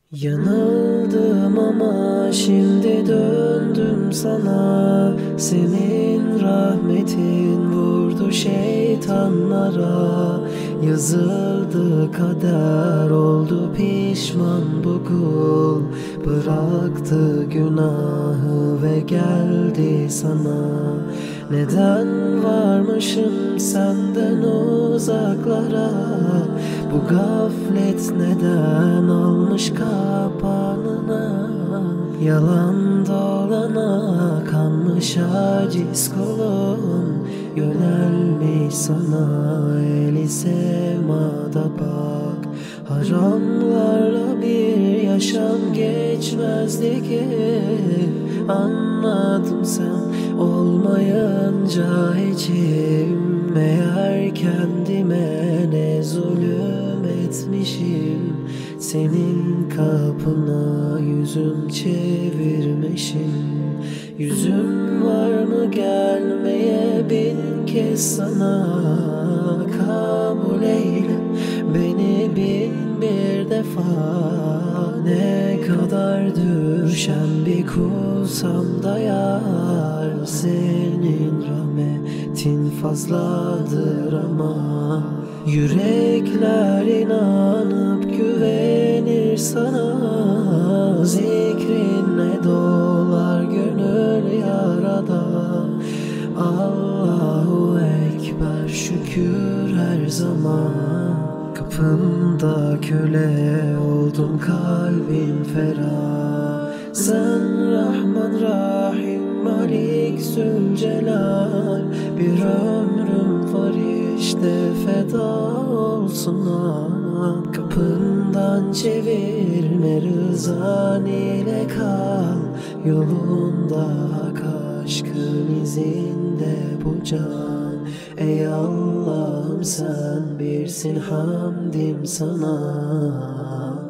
Yanıldım ama şimdi döndüm sana. Senin rahmetin vurdu şeytanlara. Yazıldı kader, oldu pişman bu kul. Bıraktı günahı ve geldi sana. Neden varmışım senden uzaklara? Bu gaflet neden almış kapağına? Yalan dolana kanmış aciz kolum. Yönelmiş sana eli semada bak. Haramlarla bir yaşam geçmezdi ki. Anladım sen olmayınca içim. Meğer kendime ne zulüm etmişim. Senin kapına yüzüm çevirmişim. Yüzüm var mı gelmeye bin kez sana? Kabul eyle beni bin bir defa. Ne kadar düşen bir kulsam da yar. Senin rahmetin fazladır ama. Yürekler inanıp güvenir sana. Zikrinle dolar gönül yarada. Allahu Ekber, şükür her zaman. Kapında köle oldum, kalbim ferah. Sen Rahman Rahim, Malik Zülcelal. Bir ömrüm var işte, feda olsun an. Kapından çevirme, rızan ile kal. Yolunda hak, aşkın izinde bu can. Ey Allah'ım sen birsin, hamdim sana.